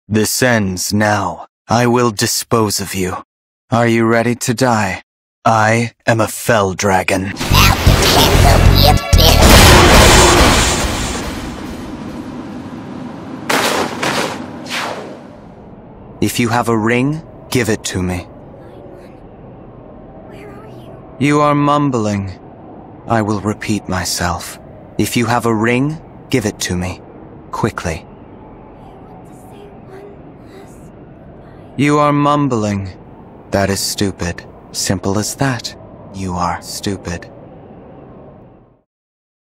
This ends now. I will dispose of you. Are you ready to die? I am a fell dragon. If you have a ring, give it to me. Where are you? You are mumbling. I will repeat myself. If you have a ring, give it to me. Quickly. You are mumbling. That is stupid. Simple as that. You are stupid.